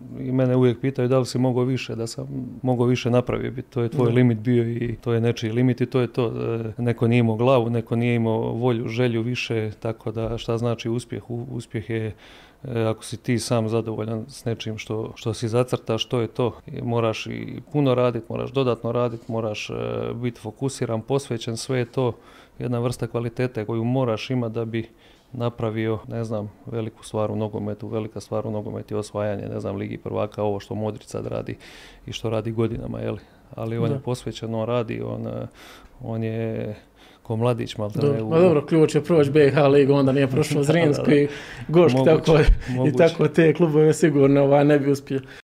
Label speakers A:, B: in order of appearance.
A: i mene uvijek pitaju da li si mogao više, da sam mogao više napravio. To je tvoj limit bio i to je nečiji limit i to je to. Neko nije imao glavu, neko nije imao volju, želju više, tako da šta znači uspjeh? Uspjeh je ako si ti sam zadovoljan s nečim što si zacrtaš, to je to. Moraš i puno raditi, moraš dodatno raditi, moraš biti fokusiran, posvećen, sve je to jedna vrsta kvalitete koju moraš imati da bi napravio, ne znam, veliku stvar u nogometu. Velika stvar u nogometu je osvajanje, ne znam, Ligi prvaka, ovo što Modrić sad radi i što radi godinama, jeli? Ali on je posvećen, on radi, on je ko mladić malo.
B: Dobro, ključ je proći BiH ligu, onda nije prošao Zrinsku i Goški, tako te klubove sigurno ne bi uspio.